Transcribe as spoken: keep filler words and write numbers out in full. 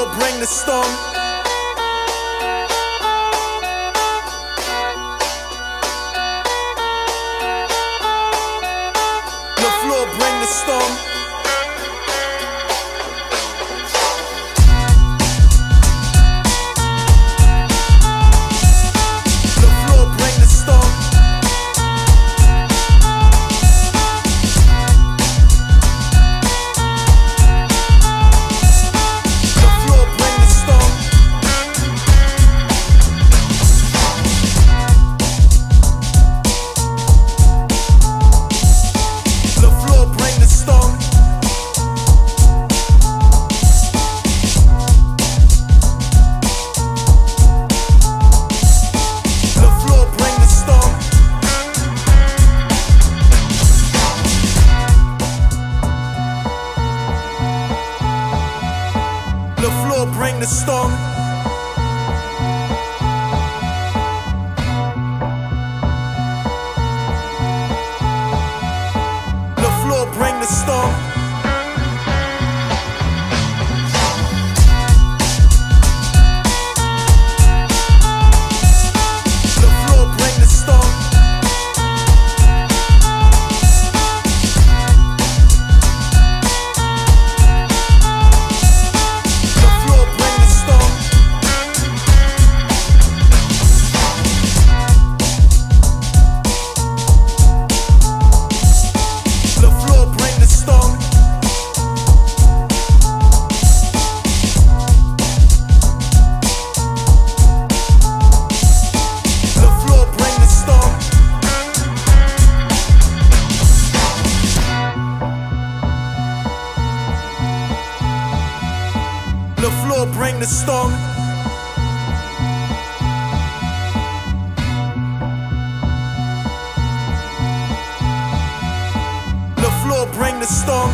floor bring the storm. The floor bring the storm. The floor bring the storm. The floor bring the storm. The floor bring the storm. The floor bring the storm. The floor bring the storm. The floor bring the storm. The floor bring the storm. The floor bring the storm. The floor bring the storm. The floor bring the storm. The floor bring the storm. The floor bring the storm.